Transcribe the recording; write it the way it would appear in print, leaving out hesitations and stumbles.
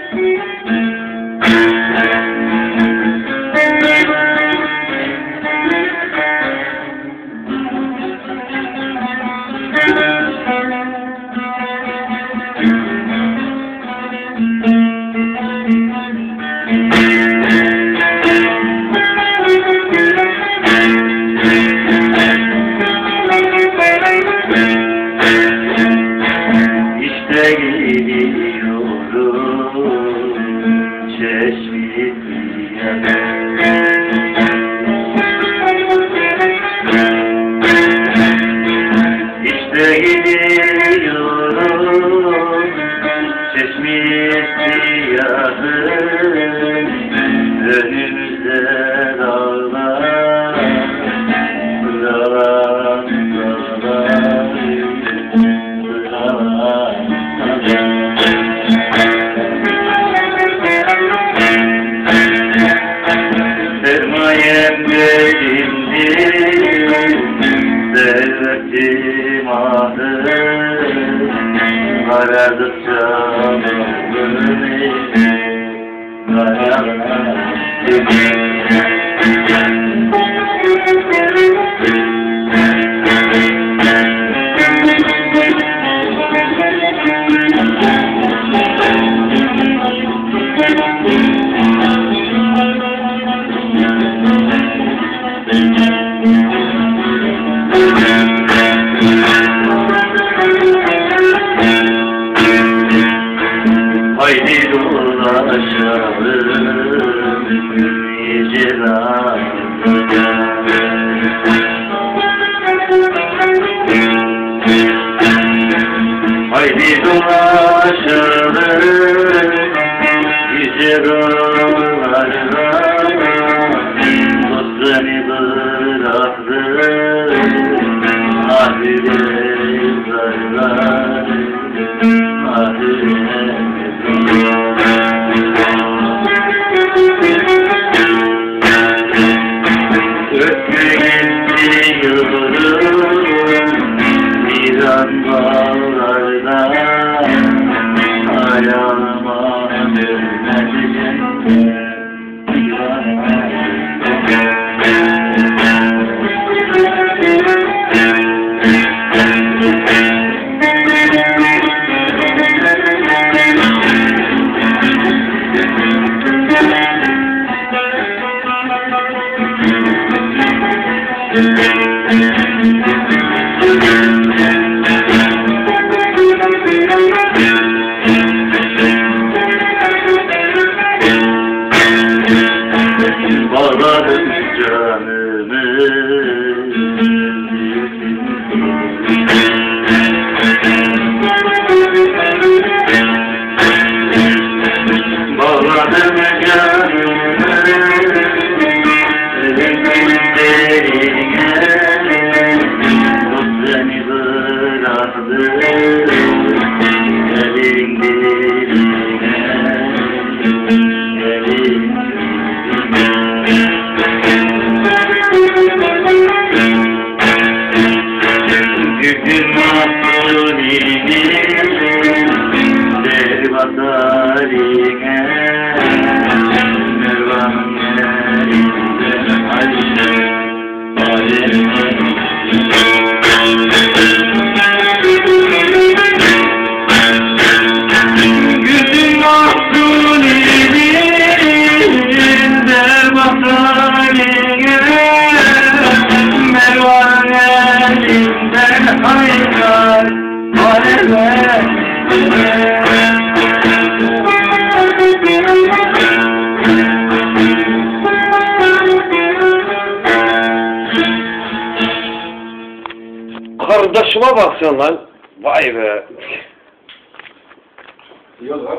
İşte gidiyorum Çeşme'ye. İşte gidiyorum Çeşme'ye siyahım, önümüzde dağlar, dağlar, dağlar, dağlar. Sermayem benimdir, servetim adım, aradıkça beni, haydi dolaşalım icrada. Haydi dolaşalım icralarda, dost beni bıraktı ahire zarlar, ahire. Viran bağlarda ayağıma dönmeyeceğim. Bağlarım canımı, bağladım canımı, elimin derine, dost beni bıraktı elin derine, elin. Gücün mahsulini derbatarine, mervanın elinden aşağı aleme. Gücün mahsulini derbatarine, mervanın elinden aşağı aleme. Kardeşime bak sen lan. Vay be.